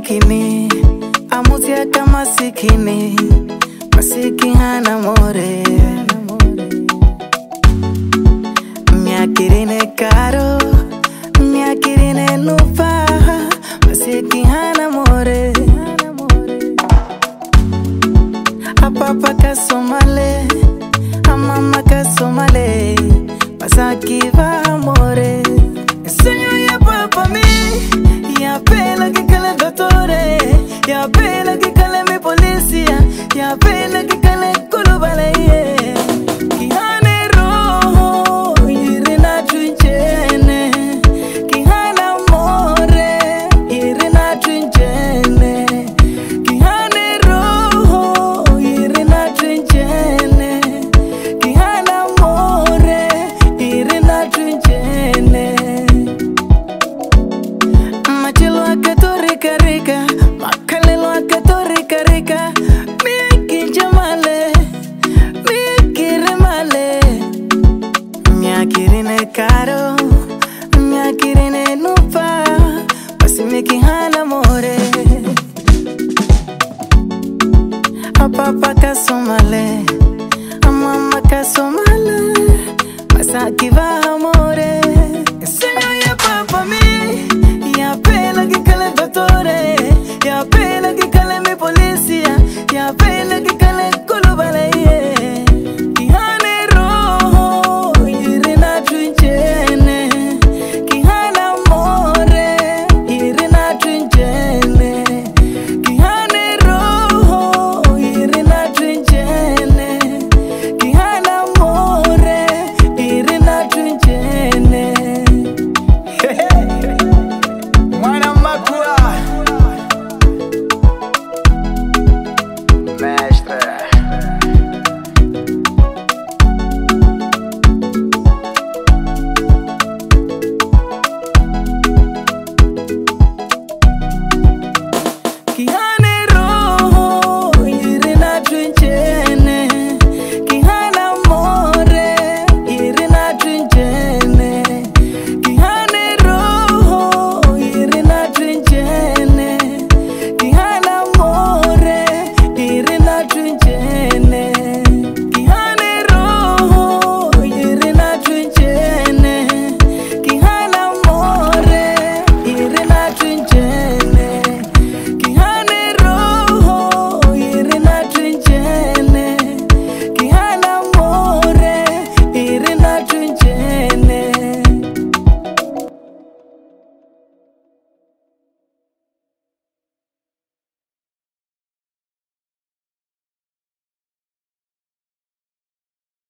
makini, amutia kama sikini, masiki hana more. Miakirine karo, miakirine nufa, masiki hana more. Apapa ka somale, amama ka somale, masaki va amore. Señor ya papa mi, ya pela que cale dottore, ya pela que cale mi policía, ya pela que cale kulubale. Kihane roho, irina trinchene, kihane amore, irina trinchene, kihane roho, irina trinchene, kihane amore, irina trinchene. Machelo akatorika rika, makalelo akatorika rika, miki jamale, miki remale. Miakirine karo, miakirine nufa, basi miki hana more. Apapa ka somale, amama ka somale, masaki va